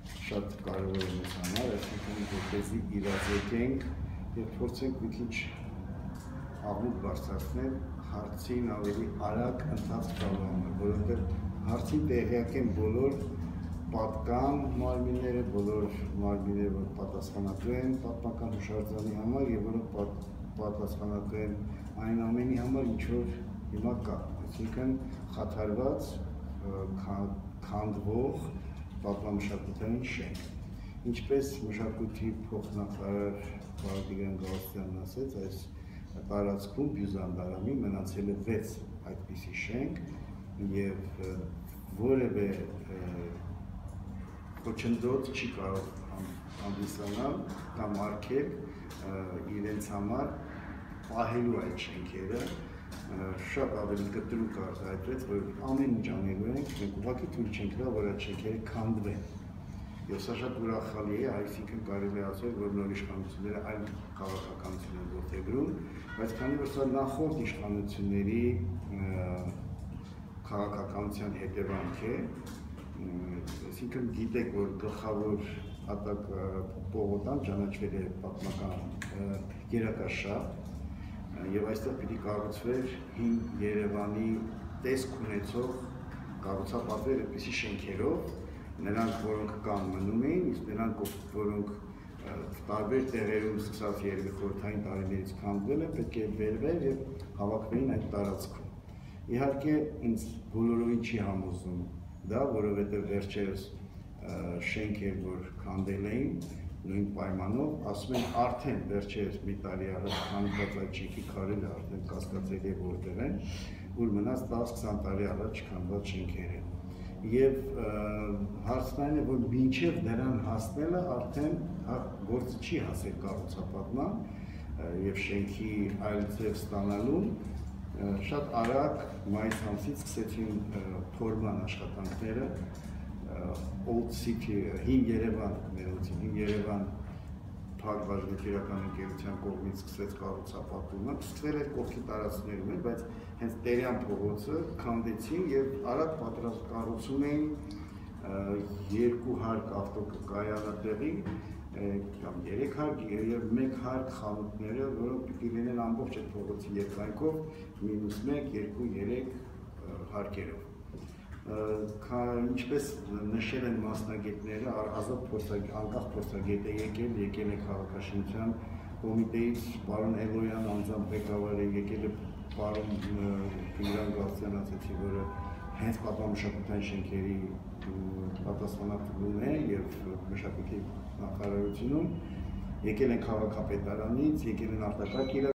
շատ կարևոր է մեզ համար, այսինքն որպեսզի իրազեկենք եւ փորձենք մի քիչ աղմուկ բարձրացնել հարցին ավելի արագ ընթացք տալու համար, որովհետեւ հարցին տեղյակ են բոլոր պատկան մարմինները, բոլոր մարմինները, որ պատասխանատու են պատմական հուշարձանի համար եւ որոնք պատասխանատու են այն ամենի համար, ինչ որ հիմա կա, այսինքն խաթարված, քանդվող պատմամշակութային շենք։ Ինչպես մշակույթի փոխնախարար Տիգրան Գալստյանն ասեց, այս տարածքում Բյուզանդարանի մնացել է 6 այդպիսի շենք եւ որևէ խոչընդոտ չի կարող հանդիսանալ կամ արգել իրենց համար պահելու այդ շենքերը, շատ ավելի կտրուկ արտահայտվեց, որ ամեն ինչ անելու ենք, մենք ուղղակի թույլ չենք տա, որ այդ շենքերը քանդվեն։ Եվ սա շատ ուրախալի է, այսինքն կարելի է ասել, որ նոր իշխանությունները այլ քաղաքականություն են որդեգրում, բայց քանի որ սա նախորդ իշխանությունների քաղաքականության հետևանք է, այսինքն գիտեք, որ գլխավոր հատակ Պողոտան ճանաչվել է պատմական գերակաշարժ եւ այստեղ պիտի կառուցվեր հին Երևանի տեսք ունեցող կառուցապատվեր այդպիսի շենքերով, նրանք որոնք կան մնում էին, իսկ նրանք որոնք տարբեր տեղերում սկսած երևի խորհրդային տարիներից քանդվել են, պետք է բերվեր եւ հավաքվեին այդ տարածքում։ Իհարկե ինձ բոլորովին չի համոզում դա, որովհետեւ վերջերս շենքեր, որ քանդել էին, նույն պայմանով, ասում են արդեն վերջերս մի տարի առաջ քանդված այդ շենքի քարերը արդեն կասկածելի է որտեղ են, որ մնաց 10-20 տարի առաջ քանդված շենքեր են։ Եվ հարցն այն է, որ մինչև դրան հասնելը արդեն գործը չի հասել կառուցապատման եւ շենքի այլ ձև ստանալուն, շատ արագ մայիս ամսից սկսեցին փորման աշխատանքները Old City, հին Երևան, հին Երևան Փակ-բաժնետիրական ընկերության կողմից սկսեց կառուցապատումը, սկսվել էր կողքի տարածքներում էր, բայց հենց Տերյան փողոցը քանդեցին եւ արագ կառուցում էին 2 հարկ ավտոկայանատեղի կամ 3 հարկ եւ 1 հարկ խանութները, որոնք պիտի լինեն ամբողջ այդ փողոցի երկայնքով -1, 2, 3 հարկերով։ Ինչպես նշել են մասնագետները, անկախ փորձագետ է եկել է քաղաքաշինության կոմիտեից, պարոն Էլոյան անձամբ ղեկավար է, եկել է պարոն Տիգրան Գալստյան, ասեցի, որը հենց պատմամշակութային շենքերի պատասխանատուն է եւ մշակույթի նախարարությունում, եկել են քաղաքապետարանից, եկել են արտակարգ